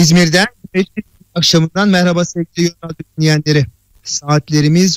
İzmir'den akşamından merhaba sevgili radyo dinleyenleri. Saatlerimiz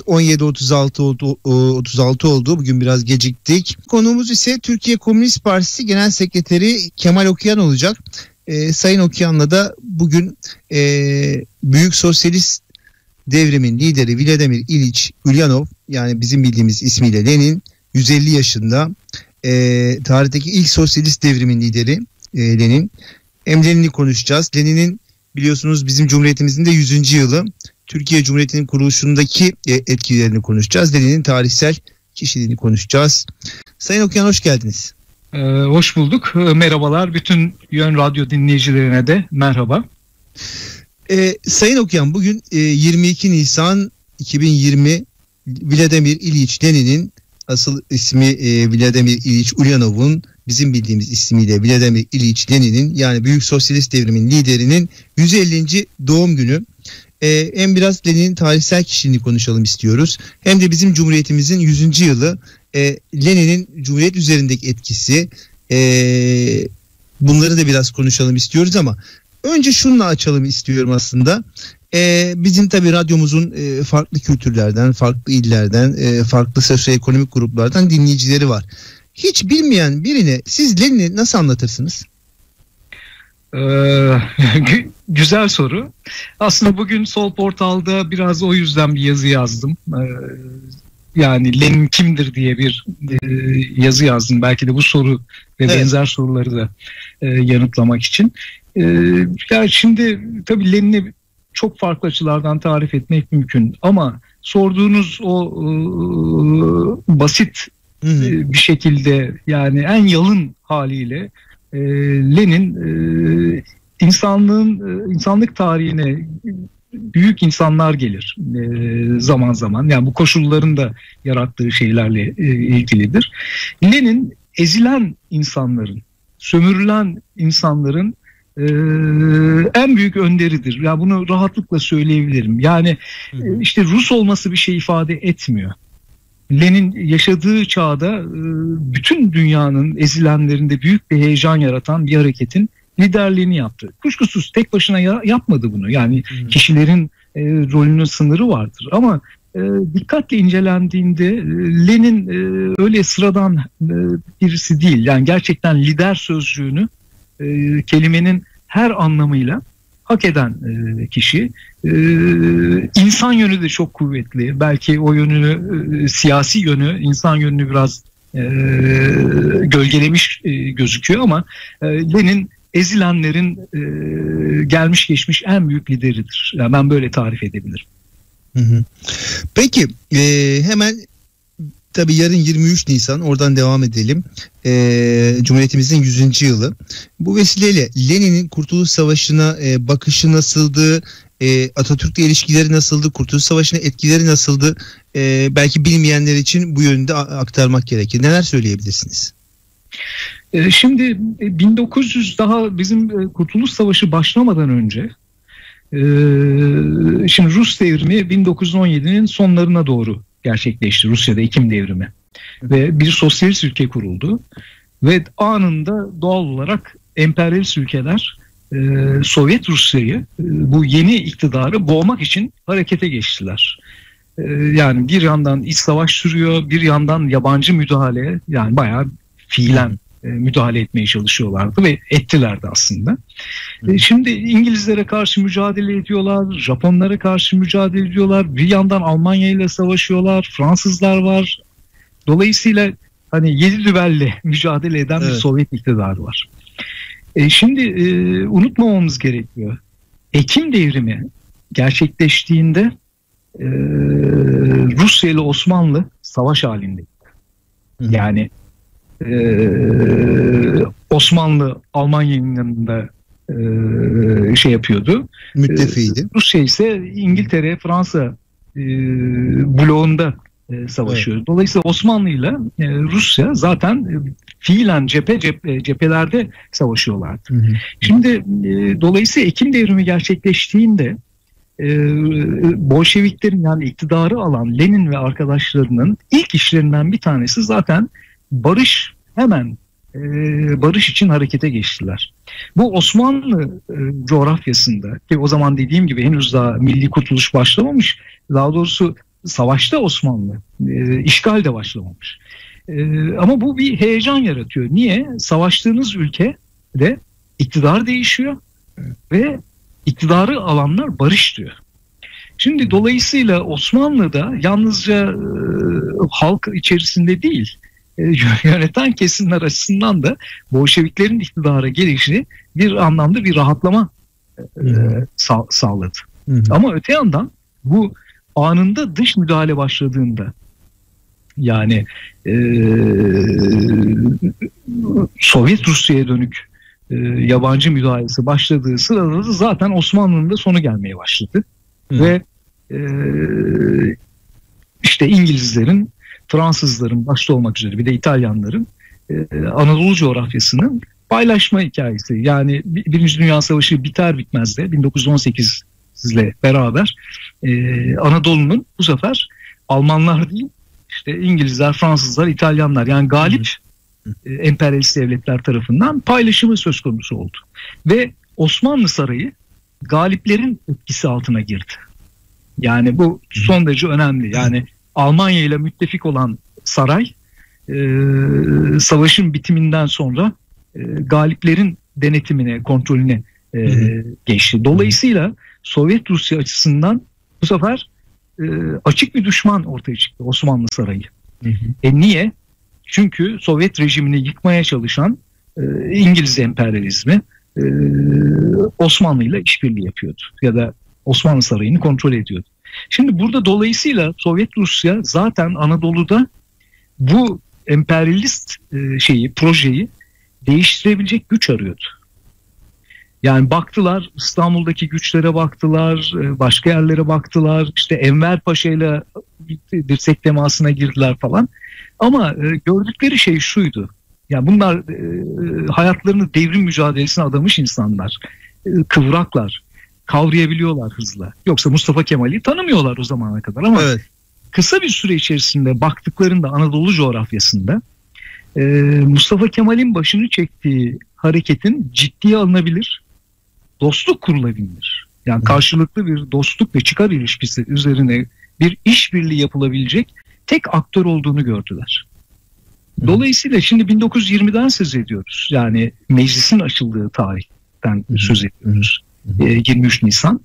17.36 oldu. Bugün biraz geciktik. Konuğumuz ise Türkiye Komünist Partisi Genel Sekreteri Kemal Okuyan olacak. Sayın Okuyan'la da bugün Büyük Sosyalist Devrimin lideri Vladimir İliç Ulyanov, yani bizim bildiğimiz ismiyle Lenin, 150 yaşında. Tarihteki ilk sosyalist devrimin lideri Lenin. Hem Lenin'i konuşacağız. Lenin'in biliyorsunuz bizim Cumhuriyetimizin de 100. yılı. Türkiye Cumhuriyeti'nin kuruluşundaki etkilerini konuşacağız. Lenin'in tarihsel kişiliğini konuşacağız. Sayın Okuyan, hoş geldiniz. Hoş bulduk. Merhabalar. Bütün Yön Radyo dinleyicilerine de merhaba. Sayın Okuyan, bugün 22 Nisan 2020, Vladimir İliç Lenin'in, asıl ismi Vladimir İliç Ulyanov'un, bizim bildiğimiz ismiyle Vladimir İliç Lenin'in, yani Büyük Sosyalist Devrimin liderinin 150. doğum günü. Hem biraz Lenin'in tarihsel kişiliğini konuşalım istiyoruz. Hem de bizim Cumhuriyetimizin 100. yılı, Lenin'in Cumhuriyet üzerindeki etkisi, bunları da biraz konuşalım istiyoruz ama önce şununla açalım istiyorum aslında. Bizim tabii radyomuzun farklı kültürlerden, farklı illerden, farklı sosyoekonomik gruplardan dinleyicileri var. Hiç bilmeyen birine siz Lenin'i nasıl anlatırsınız? Güzel soru. Aslında bugün Sol Portal'da biraz o yüzden bir yazı yazdım. Yani Lenin kimdir diye bir yazı yazdım. Belki de bu soru ve benzer soruları da yanıtlamak için. Yani şimdi tabii Lenin'i çok farklı açılardan tarif etmek mümkün. Ama sorduğunuz o basit bir şekilde, yani en yalın haliyle Lenin insanlık tarihine büyük insanlar gelir zaman zaman. Yani bu koşulların da yarattığı şeylerle ilgilidir. Lenin ezilen insanların, sömürülen insanların en büyük önderidir. Ya bunu rahatlıkla söyleyebilirim. Yani işte Rus olması bir şey ifade etmiyor. Lenin yaşadığı çağda bütün dünyanın ezilenlerinde büyük bir heyecan yaratan bir hareketin liderliğini yaptı. Kuşkusuz tek başına yapmadı bunu. Yani kişilerin rolünün sınırı vardır. Ama dikkatle incelendiğinde Lenin öyle sıradan birisi değil. Yani gerçekten lider sözcüğünü kelimenin her anlamıyla hak eden kişi. İnsan yönü de çok kuvvetli. Belki o yönünü, siyasi yönü, insan yönünü biraz gölgelemiş gözüküyor ama Lenin ezilenlerin gelmiş geçmiş en büyük lideridir. Yani ben böyle tarif edebilirim. Peki hemen tabii yarın 23 Nisan, oradan devam edelim. Cumhuriyetimizin 100. yılı. Bu vesileyle Lenin'in Kurtuluş Savaşı'na bakışı nasıldı? Atatürk'le ilişkileri nasıldı? Kurtuluş Savaşı'na etkileri nasıldı? Belki bilmeyenler için bu yönde aktarmak gerekir. Neler söyleyebilirsiniz? Şimdi 1900, daha bizim Kurtuluş Savaşı başlamadan önce, şimdi Rus devrimi 1917'nin sonlarına doğru gerçekleşti. Rusya'da Ekim devrimi ve bir sosyalist ülke kuruldu ve anında doğal olarak emperyalist ülkeler Sovyet Rusya'yı, bu yeni iktidarı boğmak için harekete geçtiler. Yani bir yandan iç savaş sürüyor, bir yandan yabancı müdahale, yani bayağı fiilen müdahale etmeye çalışıyorlardı ve ettiler de aslında. Şimdi İngilizlere karşı mücadele ediyorlar, Japonlara karşı mücadele ediyorlar, bir yandan Almanya ile savaşıyorlar, Fransızlar var. Dolayısıyla hani yedi düvelle mücadele eden bir Sovyet iktidarı var. Şimdi unutmamamız gerekiyor. Ekim devrimi gerçekleştiğinde Rusya ile Osmanlı savaş halindeydi. Yani Osmanlı Almanya'nın yanında şey yapıyordu. Müttefiğiydi. Rusya ise İngiltere, Fransa bloğunda savaşıyor. Evet. Dolayısıyla Osmanlı ile Rusya zaten fiilen cephelerde savaşıyorlardı. Şimdi dolayısıyla Ekim devrimi gerçekleştiğinde Bolşeviklerin, yani iktidarı alan Lenin ve arkadaşlarının ilk işlerinden bir tanesi zaten barış hemen barış için harekete geçtiler. Bu Osmanlı coğrafyasında, ki o zaman dediğim gibi henüz daha milli kurtuluş başlamamış, daha doğrusu savaşta Osmanlı, işgal de başlamamış. Ama bu bir heyecan yaratıyor. Niye? Savaştığınız ülkede iktidar değişiyor ve iktidarı alanlar barış diyor. Şimdi dolayısıyla Osmanlı'da yalnızca halk içerisinde değil, yöneten kesimler açısından da Bolşeviklerin iktidara gelişi bir anlamda bir rahatlama sağladı. Ama öte yandan bu anında dış müdahale başladığında, yani Sovyet Rusya'ya dönük yabancı müdahalesi başladığı sırada da zaten Osmanlı'nın da sonu gelmeye başladı. Ve işte İngilizlerin, Fransızların başta olmak üzere bir de İtalyanların Anadolu coğrafyasının paylaşma hikayesi. Yani Birinci Dünya Savaşı biter bitmez de 1918 ile beraber Anadolu'nun bu sefer Almanlar değil, işte İngilizler, Fransızlar, İtalyanlar, yani galip emperyalist devletler tarafından paylaşımı söz konusu oldu. Ve Osmanlı Sarayı galiplerin etkisi altına girdi. Yani bu son derece önemli. Yani Almanya ile müttefik olan saray savaşın bitiminden sonra galiplerin denetimine, kontrolüne geçti. Dolayısıyla Sovyet Rusya açısından bu sefer açık bir düşman ortaya çıktı Osmanlı Sarayı. Niye? Çünkü Sovyet rejimini yıkmaya çalışan İngiliz emperyalizmi Osmanlı ile işbirliği yapıyordu. Ya da Osmanlı Sarayı'nı kontrol ediyordu. Şimdi burada dolayısıyla Sovyet Rusya zaten Anadolu'da bu emperyalist projeyi değiştirebilecek güç arıyordu. Yani baktılar, İstanbul'daki güçlere baktılar, başka yerlere baktılar, işte Enver Paşa ile dirsek temasına girdiler falan. Ama gördükleri şey şuydu. Yani bunlar hayatlarını devrim mücadelesine adamış insanlar, kıvraklar, kavrayabiliyorlar hızla. Yoksa Mustafa Kemal'i tanımıyorlar o zamana kadar ama kısa bir süre içerisinde baktıklarında Anadolu coğrafyasında Mustafa Kemal'in başını çektiği hareketin ciddiye alınabilir, dostluk kurulabilir. Yani karşılıklı bir dostluk ve çıkar ilişkisi üzerine bir işbirliği yapılabilecek tek aktör olduğunu gördüler. Dolayısıyla şimdi 1920'den söz ediyoruz. Yani meclisin açıldığı tarihten söz ediyoruz. 23 Nisan.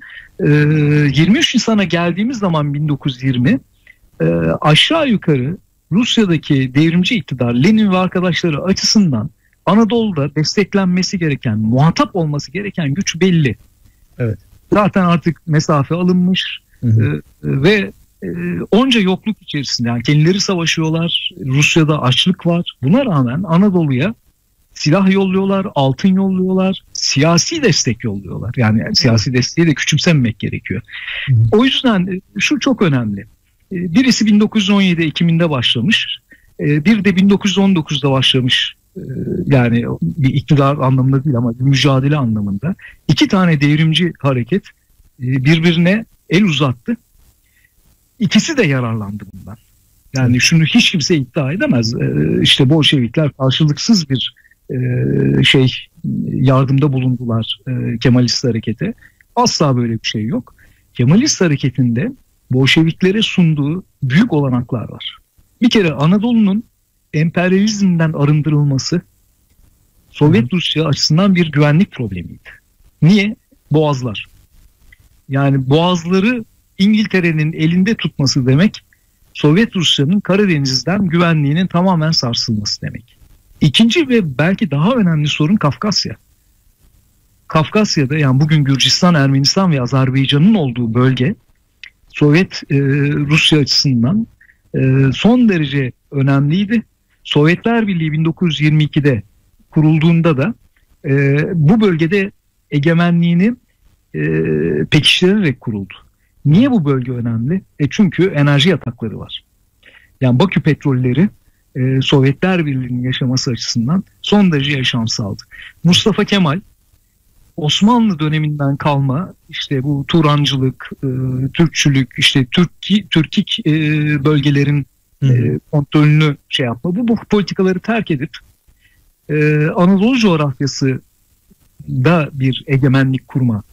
23 Nisan'a geldiğimiz zaman 1920 aşağı yukarı Rusya'daki devrimci iktidar Lenin ve arkadaşları açısından Anadolu'da desteklenmesi gereken, muhatap olması gereken güç belli. Evet. Zaten artık mesafe alınmış ve onca yokluk içerisinde, yani kendileri savaşıyorlar, Rusya'da açlık var. Buna rağmen Anadolu'ya silah yolluyorlar, altın yolluyorlar, siyasi destek yolluyorlar. Yani siyasi desteği de küçümsememek gerekiyor. O yüzden şu çok önemli. Birisi 1917 Ekim'inde başlamış, bir de 1919'da başlamış. Yani bir iktidar anlamında değil ama bir mücadele anlamında. İki tane devrimci hareket birbirine el uzattı. İkisi de yararlandı bundan. Yani şunu hiç kimse iddia edemez. İşte Bolşevikler karşılıksız bir yardımda bulundular Kemalist harekete. Asla böyle bir şey yok. Kemalist hareketinde Bolşeviklere sunduğu büyük olanaklar var. Bir kere Anadolu'nun emperyalizmden arındırılması Sovyet Rusya açısından bir güvenlik problemiydi. Niye? Boğazlar. Yani boğazları İngiltere'nin elinde tutması demek, Sovyet Rusya'nın Karadeniz'den güvenliğinin tamamen sarsılması demek. İkinci ve belki daha önemli sorun Kafkasya. Kafkasya'da, yani bugün Gürcistan, Ermenistan ve Azerbaycan'ın olduğu bölge Sovyet Rusya açısından son derece önemliydi. Sovyetler Birliği 1922'de kurulduğunda da bu bölgede egemenliğini pekiştirerek kuruldu. Niye bu bölge önemli? Çünkü enerji yatakları var. Yani Bakü petrolleri Sovyetler Birliği'nin yaşaması açısından son derece yaşamsaldı. Mustafa Kemal Osmanlı döneminden kalma işte bu Turancılık, Türkçülük, işte Türkik bölgelerin kontrolünü yapma, bu politikaları terk edip Anadolu coğrafyası da bir egemenlik kurma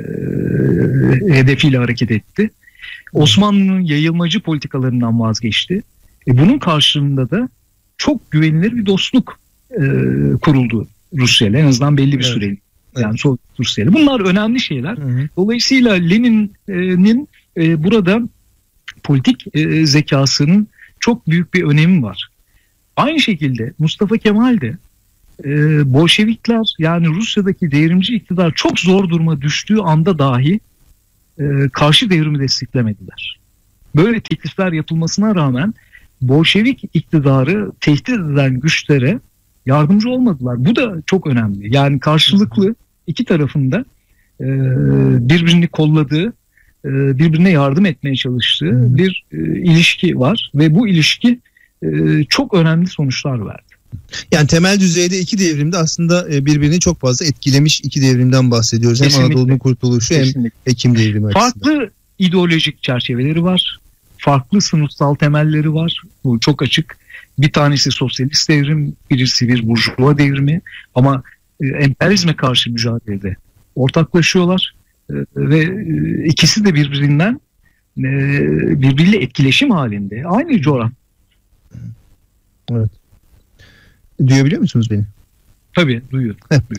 hedefiyle hareket etti. Osmanlı'nın yayılmacı politikalarından vazgeçti. Bunun karşılığında da çok güvenilir bir dostluk kuruldu Rusya'yla, en azından belli bir süre. Yani Sovyet Rusya'yla. Bunlar önemli şeyler. Dolayısıyla Lenin'in burada politik zekasının çok büyük bir önemi var. Aynı şekilde Mustafa Kemal de Bolşevikler, yani Rusya'daki devrimci iktidar çok zor duruma düştüğü anda dahi karşı devrimi desteklemediler. Böyle teklifler yapılmasına rağmen Bolşevik iktidarı tehdit eden güçlere yardımcı olmadılar. Bu da çok önemli. Yani karşılıklı iki tarafında birbirini kolladığı, birbirine yardım etmeye çalıştığı bir ilişki var ve bu ilişki çok önemli sonuçlar verdi. Yani temel düzeyde iki devrimde aslında birbirini çok fazla etkilemiş iki devrimden bahsediyoruz. Kesinlikle. Hem Anadolu'nun kurtuluşu hem Ekim devrimi açısından. Farklı ideolojik çerçeveleri var. Farklı sınıfsal temelleri var. Bu çok açık. Bir tanesi sosyalist devrim, birisi bir burjuva devrimi. Ama emperyalizme karşı mücadelede ortaklaşıyorlar. Ve ikisi de birbiriyle etkileşim halinde. Aynı coğrafya. Evet. Duyabiliyor musunuz beni? Tabii duyuyorum.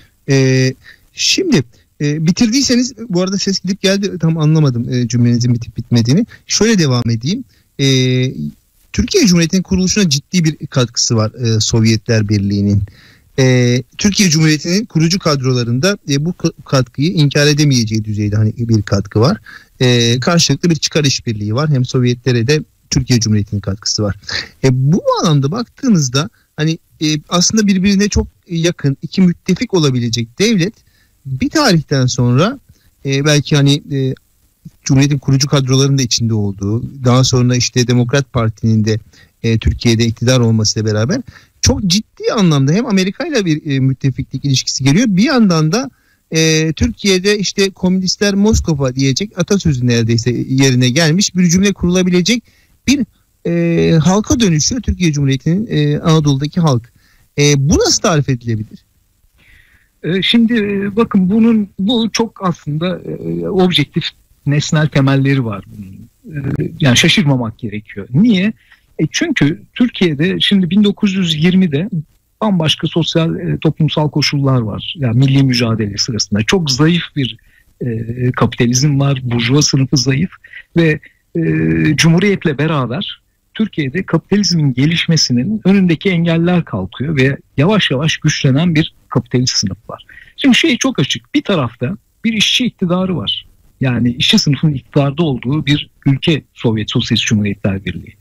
Şimdi bitirdiyseniz, bu arada ses gidip geldi, tam anlamadım cümlenizin bitip bitmediğini. Şöyle devam edeyim. Türkiye Cumhuriyeti'nin kuruluşuna ciddi bir katkısı var Sovyetler Birliği'nin. Türkiye Cumhuriyeti'nin kurucu kadrolarında bu katkıyı inkar edemeyeceği düzeyde hani bir katkı var. Karşılıklı bir çıkar işbirliği var. Hem Sovyetlere de Türkiye Cumhuriyeti'nin katkısı var. Bu anlamda baktığınızda hani aslında birbirine çok yakın iki müttefik olabilecek devlet bir tarihten sonra belki hani Cumhuriyet'in kurucu kadrolarının da içinde olduğu, daha sonra işte Demokrat Parti'nin de Türkiye'de iktidar olmasıyla beraber çok ciddi anlamda hem Amerika ile bir müttefiklik ilişkisi geliyor. Bir yandan da Türkiye'de işte komünistler Moskova diyecek atasözü neredeyse yerine gelmiş bir cümle kurulabilecek bir halka dönüşüyor Türkiye Cumhuriyeti'nin Anadolu'daki halk. Bu nasıl tarif edilebilir? Şimdi bakın bu çok aslında objektif nesnel temelleri var bunun. Yani şaşırmamak gerekiyor. Niye? Çünkü Türkiye'de şimdi 1920'de bambaşka sosyal toplumsal koşullar var. Yani milli mücadele sırasında çok zayıf bir kapitalizm var. Burjuva sınıfı zayıf ve Cumhuriyet'le beraber Türkiye'de kapitalizmin gelişmesinin önündeki engeller kalkıyor ve yavaş yavaş güçlenen bir kapitalist sınıf var. Şimdi şey çok açık. Bir tarafta bir işçi iktidarı var. Yani işçi sınıfının iktidarda olduğu bir ülke Sovyet Sosyalist Cumhuriyetler Birliği.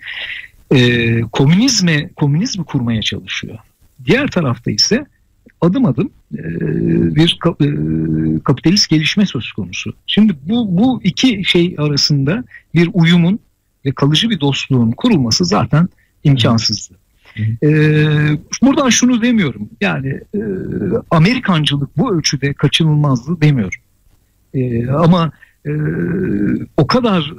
Komünizmi kurmaya çalışıyor. Diğer tarafta ise adım adım bir kapitalist gelişme söz konusu. Şimdi bu iki şey arasında bir uyumun ve kalıcı bir dostluğun kurulması zaten imkansızdı. Buradan şunu demiyorum. Yani Amerikancılık bu ölçüde kaçınılmazdı demiyorum. Ama o kadar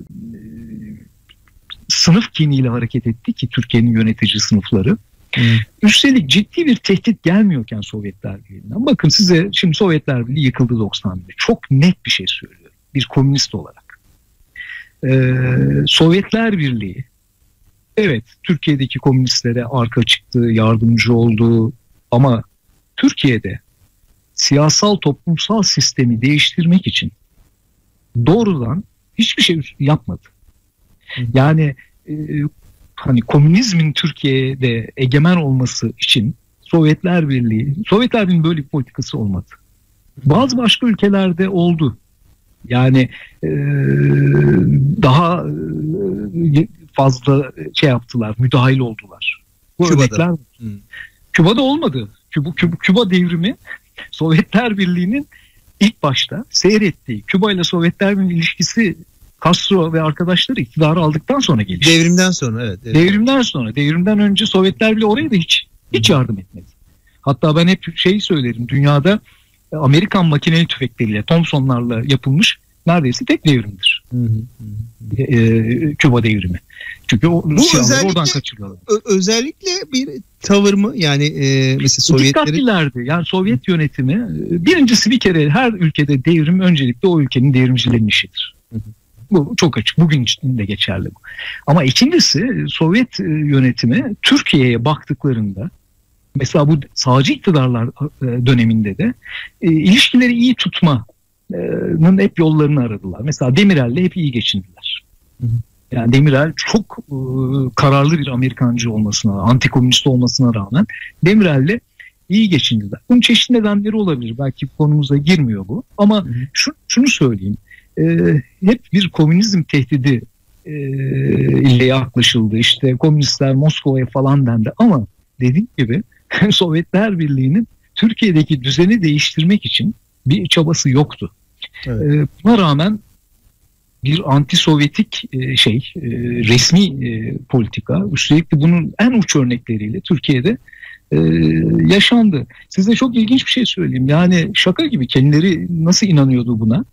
sınıf kiniyle hareket etti ki Türkiye'nin yönetici sınıfları. Üstelik ciddi bir tehdit gelmiyorken Sovyetler Birliği'nden. Bakın size şimdi Sovyetler Birliği yıkıldı 91'de. Çok net bir şey söylüyorum. Bir komünist olarak. Sovyetler Birliği evet Türkiye'deki komünistlere arka çıktı, yardımcı oldu ama Türkiye'de siyasal toplumsal sistemi değiştirmek için doğrudan hiçbir şey yapmadı. Yani hani komünizmin Türkiye'de egemen olması için Sovyetler Birliği'nin böyle bir politikası olmadı. Bazı başka ülkelerde oldu. Yani daha fazla şey yaptılar, müdahil oldular. Bu örnekler Küba'da olmadı. Küba devrimi Sovyetler Birliği'nin ilk başta seyrettiği, Küba ile Sovyetler Birliği'nin ilişkisi Castro ve arkadaşları iktidarı aldıktan sonra gelişti. Devrimden sonra evet. Devrimden sonra. Devrimden önce Sovyetler Birliği oraya da hiç yardım etmedi. Hatta ben hep söylerim. Dünyada Amerikan makineli tüfekleriyle, Thompson'larla yapılmış neredeyse tek devrimdir. Küba devrimi. Çünkü bu oradan kaçırıyorlar. Özellikle bir tavır mı? Yani mesela Sovyetlerin... Dikkatlilerdi. Yani Sovyet yönetimi, birincisi bir kere her ülkede devrim öncelikle o ülkenin devrimcilerinin işidir. Bu çok açık. Bugün için de geçerli bu. Ama ikincisi Sovyet yönetimi Türkiye'ye baktıklarında, mesela bu sağcı iktidarlar döneminde de ilişkileri iyi tutmanın hep yollarını aradılar. Mesela Demirel'le hep iyi geçindiler. Yani Demirel çok kararlı bir Amerikancı olmasına, antikomünist olmasına rağmen Demirel'le iyi geçindiler. Bunun çeşitli nedenleri olabilir. Belki konumuza girmiyor bu. Ama şunu söyleyeyim. Hep bir komünizm tehdidi ile yaklaşıldı. İşte komünistler Moskova'ya falan dendi. Ama dediğim gibi Sovyetler Birliği'nin Türkiye'deki düzeni değiştirmek için bir çabası yoktu. Evet. Buna rağmen bir anti-Sovyetik resmi politika, üstelik de bunun en uç örnekleriyle Türkiye'de yaşandı. Size çok ilginç bir şey söyleyeyim. Yani şaka gibi, kendileri nasıl inanıyordu buna?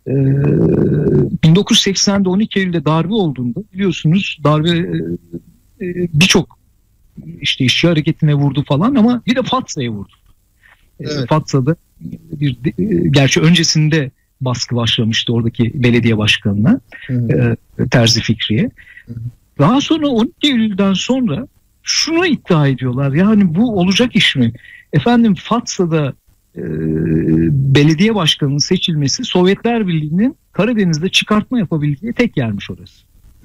1980'de 12 Eylül'de darbe olduğunda biliyorsunuz darbe birçok işte işçi hareketine vurdu falan, ama bir de Fatsa'ya vurdu. Evet. Fatsa'da gerçi öncesinde baskı başlamıştı oradaki belediye başkanına, Terzi Fikri'ye. Daha sonra 12 Eylül'den sonra şunu iddia ediyorlar. Yani bu olacak iş mi? Efendim Fatsa'da belediye başkanının seçilmesi Sovyetler Birliği'nin Karadeniz'de çıkartma yapabildiği tek yermiş orası.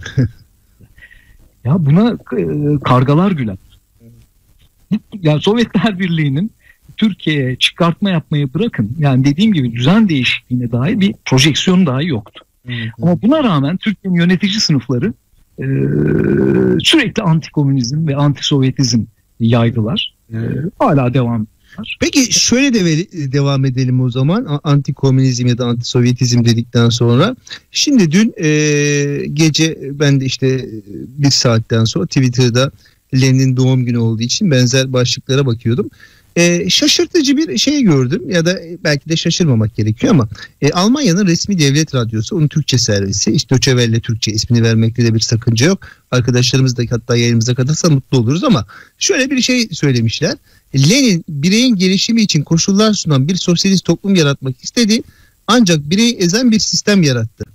Ya buna kargalar güler. Yani Sovyetler Birliği'nin Türkiye'ye çıkartma yapmayı bırakın. Yani dediğim gibi düzen değişikliğine dair bir projeksiyon dahi yoktu. Ama buna rağmen Türkiye'nin yönetici sınıfları sürekli antikomünizm ve antisovyetizm yaydılar. Hala devam ediyorlar. Peki şöyle de devam edelim o zaman. Antikomünizm ya da antisovyetizm dedikten sonra. Şimdi dün gece ben de işte bir saatten sonra Twitter'da Lenin'in doğum günü olduğu için benzer başlıklara bakıyordum. Şaşırtıcı bir şey gördüm, ya da belki de şaşırmamak gerekiyor ama Almanya'nın resmi devlet radyosu, onun Türkçe servisi, işte Deutsche Welle Türkçe ismini vermekte de bir sakınca yok. Arkadaşlarımız da hatta yayınımıza katılsa mutlu oluruz, ama şöyle bir şey söylemişler. Lenin bireyin gelişimi için koşullar sunan bir sosyalist toplum yaratmak istedi, ancak bireyi ezen bir sistem yarattı.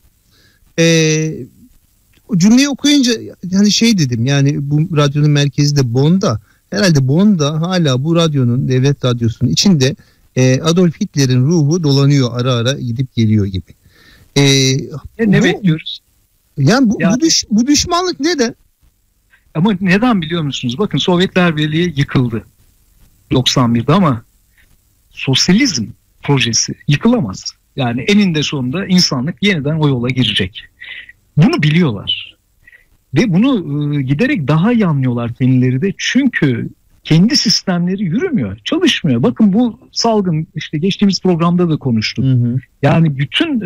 O cümleyi okuyunca hani şey dedim, yani bu radyonun merkezi de Bonn'da. Herhalde Bonn'da hala bu radyonun, devlet radyosunun içinde Adolf Hitler'in ruhu dolanıyor, ara ara gidip geliyor gibi. Ne bekliyoruz? Yani bu düşmanlık neden? Ama neden biliyor musunuz? Bakın Sovyetler Birliği yıkıldı 91'de, ama sosyalizm projesi yıkılamaz. Yani eninde sonunda insanlık yeniden o yola girecek. Bunu biliyorlar. Ve bunu giderek daha iyi anlıyorlar kendileri de. Çünkü kendi sistemleri yürümüyor, çalışmıyor. Bakın bu salgın, işte geçtiğimiz programda da konuştuk. Yani bütün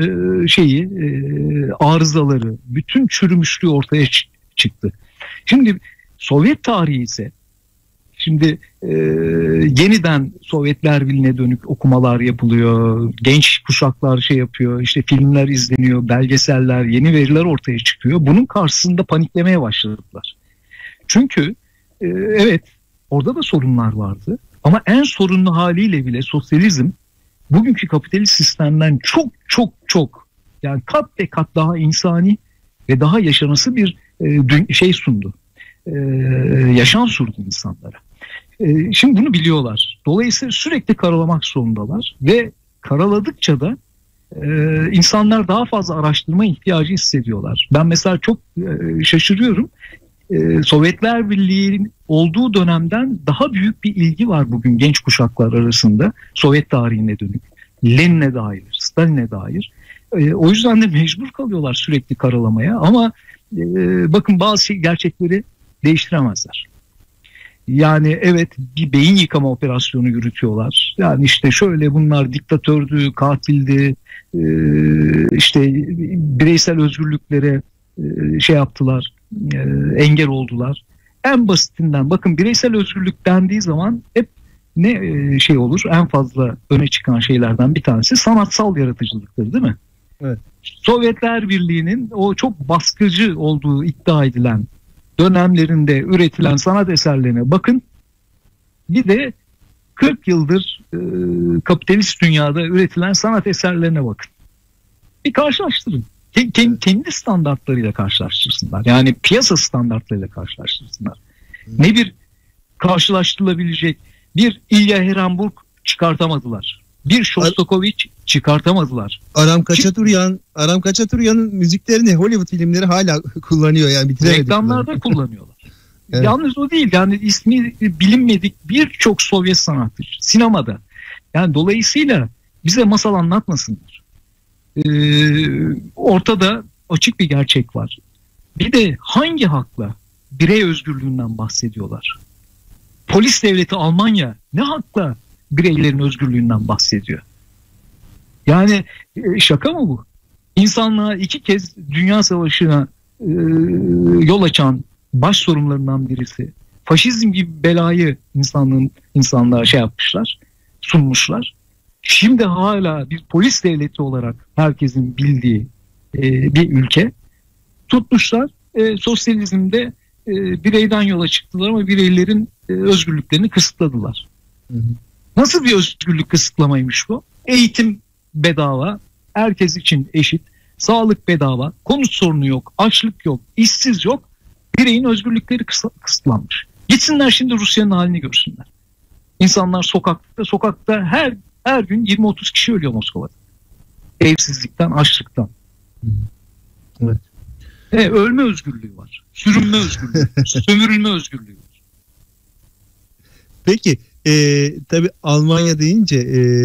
arızaları, bütün çürümüşlüğü ortaya çıktı. Şimdi Sovyet tarihi ise, şimdi yeniden Sovyetler Birliği'ne dönük okumalar yapılıyor. Genç kuşaklar şey yapıyor, işte filmler izleniyor, belgeseller, yeni veriler ortaya çıkıyor. Bunun karşısında paniklemeye başladılar. Çünkü evet, orada da sorunlar vardı. Ama en sorunlu haliyle bile sosyalizm bugünkü kapitalist sistemden çok yani kat ve kat daha insani ve daha yaşanası bir şey sundu. Yaşam sundu insanlara. Şimdi bunu biliyorlar. Dolayısıyla sürekli karalamak zorundalar ve karaladıkça da insanlar daha fazla araştırma ihtiyacı hissediyorlar. Ben mesela çok şaşırıyorum. Sovyetler Birliği'nin olduğu dönemden daha büyük bir ilgi var bugün genç kuşaklar arasında Sovyet tarihine dönük. Lenin'e dair, Stalin'e dair. O yüzden de mecbur kalıyorlar sürekli karalamaya, ama bakın bazı gerçekleri değiştiremezler. Yani evet, bir beyin yıkama operasyonu yürütüyorlar. Yani işte şöyle, bunlar diktatördü, katildi, işte bireysel özgürlüklere şey yaptılar, engel oldular. En basitinden bakın, bireysel özgürlük dendiği zaman hep ne şey olur? En fazla öne çıkan şeylerden bir tanesi sanatsal yaratıcılıktır, değil mi? Evet. Sovyetler Birliği'nin o çok baskıcı olduğu iddia edilen dönemlerinde üretilen sanat eserlerine bakın. Bir de 40 yıldır kapitalist dünyada üretilen sanat eserlerine bakın. Bir karşılaştırın. Kendi standartlarıyla karşılaştırsınlar. Yani piyasa standartlarıyla karşılaştırsınlar. Ne bir karşılaştırılabilecek bir İlya Ehrenburg çıkartamadılar. Bir Shostakovich çıkartamadılar. Aram Kaçaturyan'ın müziklerini Hollywood filmleri hala kullanıyor, yani bitiremedik. Reklamlarda kullanıyorlar. Evet. Yalnız o değil, yani ismi bilinmedik birçok Sovyet sanatçı sinemada. Yani dolayısıyla bize masal anlatmasınlar. Ortada açık bir gerçek var. Bir de hangi hakla birey özgürlüğünden bahsediyorlar? Polis devleti Almanya ne hakla bireylerin özgürlüğünden bahsediyor? Yani şaka mı bu? İnsanlığa 2 kez Dünya Savaşı'na yol açan baş sorunlarından birisi. Faşizm gibi belayı insanlığa yapmışlar, sunmuşlar. Şimdi hala bir polis devleti olarak herkesin bildiği bir ülke tutmuşlar. Sosyalizmde bireyden yola çıktılar ama bireylerin özgürlüklerini kısıtladılar. Hı hı. Nasıl bir özgürlük kısıtlamaymış bu? Eğitim bedava, herkes için eşit, sağlık bedava, konut sorunu yok, açlık yok, işsiz yok. Bireyin özgürlükleri kısıtlanmış. Gitsinler şimdi Rusya'nın halini görsünler. İnsanlar sokakta her gün 20-30 kişi ölüyor Moskova'da. Evsizlikten, açlıktan. Evet. Ölme özgürlüğü var. Sürünme özgürlüğü, sömürülme özgürlüğü var. Peki tabii Almanya deyince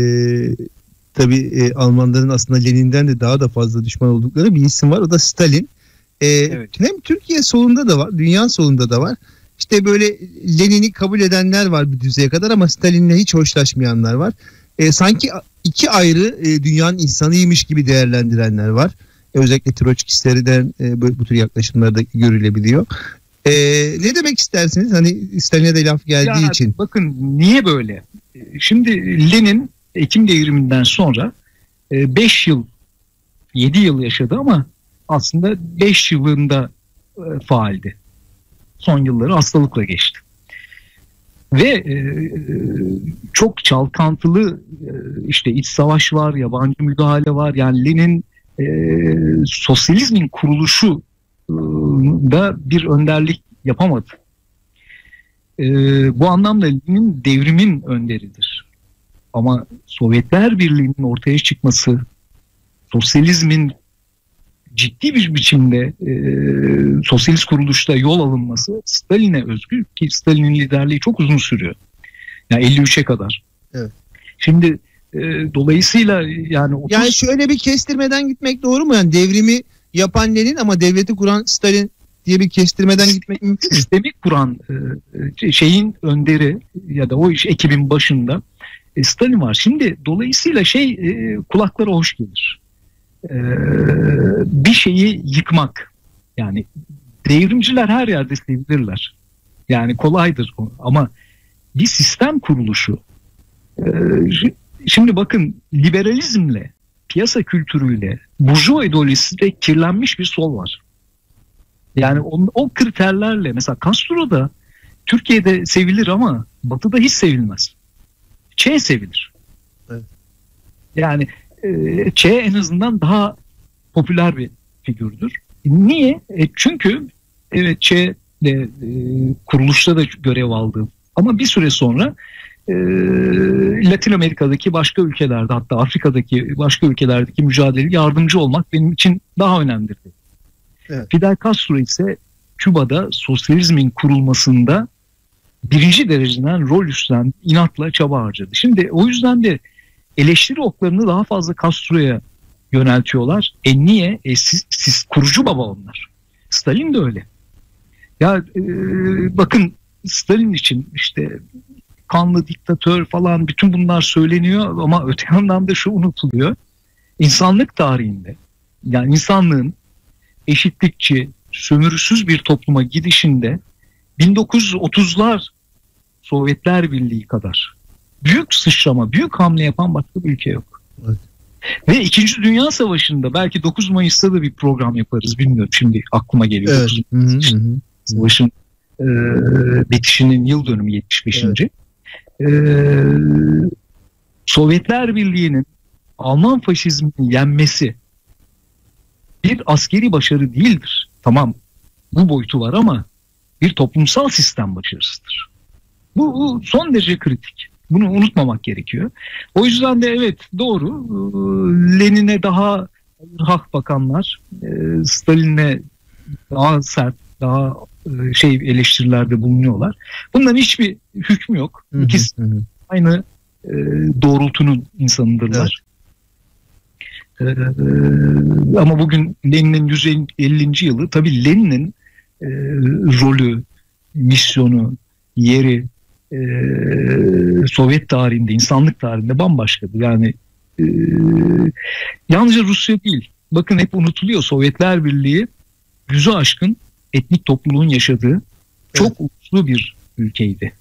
tabii Almanların aslında Lenin'den de daha da fazla düşman oldukları bir isim var. O da Stalin. Evet. Hem Türkiye solunda da var, dünya solunda da var. İşte böyle Lenin'i kabul edenler var bir düzeye kadar ama Stalin'le hiç hoşlaşmayanlar var. Sanki 2 ayrı dünyanın insanıymış gibi değerlendirenler var. Özellikle Troçkistlerden bu tür yaklaşımlar da görülebiliyor. Ne demek istersiniz? Hani Stalin'e de laf geldiği için. Bakın niye böyle? Şimdi Lenin Ekim devriminden sonra 5 yıl, 7 yıl yaşadı ama aslında 5 yılında faaldi. Son yılları hastalıkla geçti. Ve çok çalkantılı işte iç savaş var, yabancı müdahale var. Yani Lenin sosyalizmin kuruluşu da bir önderlik yapamadı. Bu anlamda Lenin devrimin önderidir. Ama Sovyetler Birliği'nin ortaya çıkması, sosyalizmin ciddi bir biçimde sosyalist kuruluşta yol alınması Stalin'e özgü ki Stalin'in liderliği çok uzun sürüyor. Yani 53'e kadar. Evet. Şimdi dolayısıyla yani yani şöyle bir kestirmeden gitmek doğru mu? Yani devrimi yapan Lenin ama devleti kuran Stalin diye bir kestirmeden gitmek mümkün mü? Sistemi kuran şeyin önderi ya da o ekibin başında Stalin var. Şimdi dolayısıyla kulaklara hoş gelir. Bir şeyi yıkmak, yani devrimciler her yerde sevilirler, yani kolaydır ama bir sistem kuruluşu, şimdi bakın liberalizmle, piyasa kültürüyle, burjuva ideolojisiyle kirlenmiş bir sol var. Yani o kriterlerle mesela Castro da Türkiye'de sevilir ama Batı'da hiç sevilmez. Che sevilir. Evet. Yani Che en azından daha popüler bir figürdür. Niye? Çünkü evet Che de kuruluşta da görev aldı. Ama bir süre sonra Latin Amerika'daki başka ülkelerde, hatta Afrika'daki başka ülkelerdeki mücadeleye yardımcı olmak benim için daha önemlidir. Evet. Fidel Castro ise Küba'da sosyalizmin kurulmasında birinci dereceden rol üstlendi, inatla çaba harcadı. Şimdi o yüzden de eleştiri oklarını daha fazla Castro'ya yöneltiyorlar. Niye? Siz kurucu baba onlar. Stalin de öyle. Ya bakın Stalin için işte kanlı diktatör falan bütün bunlar söyleniyor ama öte yandan da şu unutuluyor. İnsanlık tarihinde, yani insanlığın eşitlikçi, sömürüsüz bir topluma gidişinde 1930'lar Sovyetler Birliği kadar büyük sıçrama, büyük hamle yapan başka bir ülke yok. Evet. Ve 2. Dünya Savaşı'nda belki 9 Mayıs'ta da bir program yaparız, bilmiyorum, şimdi aklıma geliyor. Evet. Savaşın bitişinin yıl dönümü 75. Evet. Sovyetler Birliği'nin Alman faşizmini yenmesi bir askeri başarı değildir. Tamam, bu boyutu var ama bir toplumsal sistem başarısıdır. Bu son derece kritik. Bunu unutmamak gerekiyor. O yüzden de evet, doğru, Lenin'e daha hak bakanlar, Stalin'e daha sert, daha eleştirilerde bulunuyorlar. Bunların hiçbir hükmü yok. İkisi aynı doğrultunun insanıdırlar. Evet. Ama bugün Lenin'in 150. yılı, tabii Lenin'in rolü, misyonu, yeri Sovyet tarihinde, insanlık tarihinde bambaşkadır. Yani yalnızca Rusya değil. Bakın, hep unutuluyor. Sovyetler Birliği 100'ü aşkın etnik topluluğun yaşadığı çok uluslu bir ülkeydi.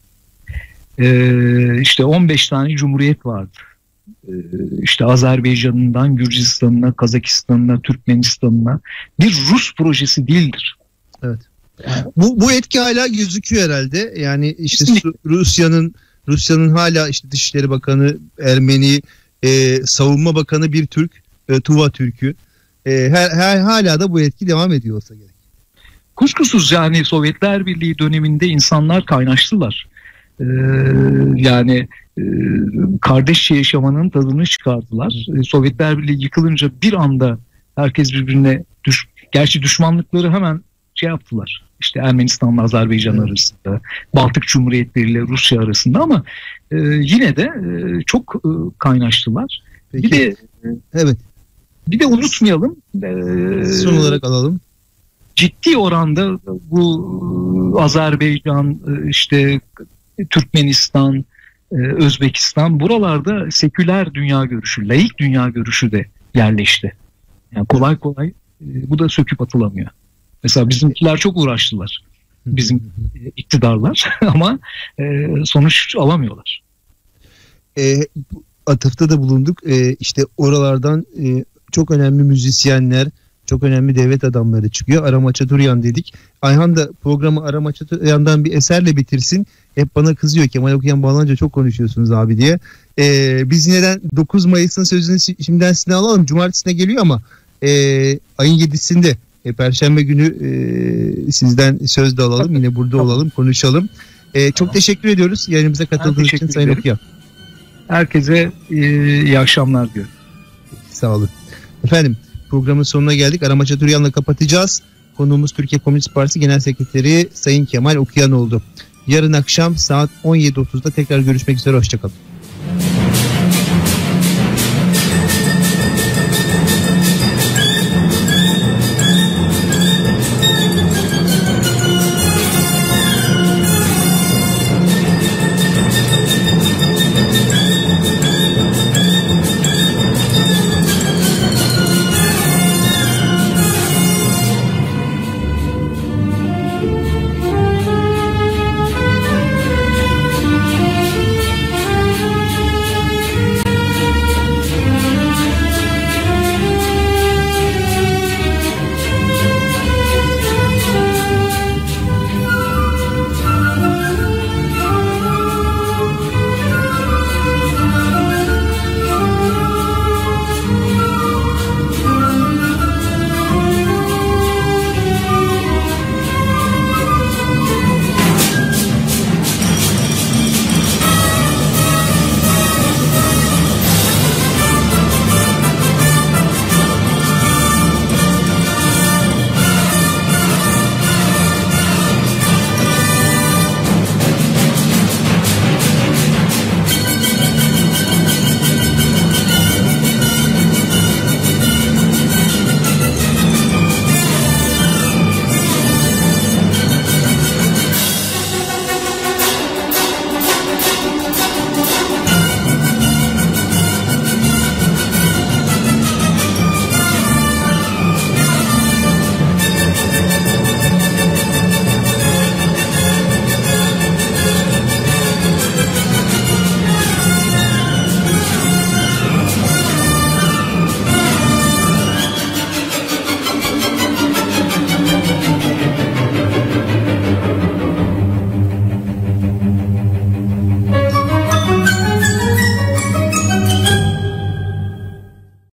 İşte 15 tane cumhuriyet vardı. İşte Azerbaycan'ından Gürcistan'ına, Kazakistan'ına, Türkmenistan'ına, bir Rus projesi değildir. Evet. Bu etki hala gözüküyor herhalde. Yani işte Rusya'nın hala işte Dışişleri Bakanı Ermeni, Savunma Bakanı bir Türk, Tuva Türk'ü. Hala da bu etki devam ediyor olsa gerek. Kuşkusuz, yani Sovyetler Birliği döneminde insanlar kaynaştılar. Yani kardeşçe yaşamanın tadını çıkardılar. Sovyetler Birliği yıkılınca bir anda herkes birbirine gerçi düşmanlıkları hemen yaptılar. İşte Ermenistan'la Azerbaycan arasında, Baltık Cumhuriyetleri ile Rusya arasında, ama yine de çok kaynaştılar. Peki. Bir de unutmayalım. Son olarak alalım. Ciddi oranda bu Azerbaycan, işte Türkmenistan, Özbekistan, buralarda seküler dünya görüşü, laik dünya görüşü de yerleşti. Yani kolay kolay bu da söküp atılamıyor. Mesela bizimkiler çok uğraştılar, bizim iktidarlar, ama sonuç alamıyorlar. Atıfta da bulunduk. İşte oralardan çok önemli müzisyenler, çok önemli devlet adamları çıkıyor. Aram Haçaturyan dedik. Ayhan da programı Aram Haçaturyan'dan bir eserle bitirsin. Hep bana kızıyor, Kemal Okuyan bağlanınca çok konuşuyorsunuz abi diye. Biz yineden 9 Mayıs'ın sözünü şimdiden size alalım. Cumartesine geliyor ama ayın 7'sinde Perşembe günü sizden söz de alalım. Yine burada olalım, konuşalım. Çok teşekkür ediyoruz yayınımıza katıldığınız için Sayın Okuyan. Herkese iyi akşamlar diyorum. Sağ olun. Efendim, programın sonuna geldik. Aram Haçaturyan'la kapatacağız. Konuğumuz Türkiye Komünist Partisi Genel Sekreteri Sayın Kemal Okuyan oldu. Yarın akşam saat 17.30'da tekrar görüşmek üzere. Hoşçakalın.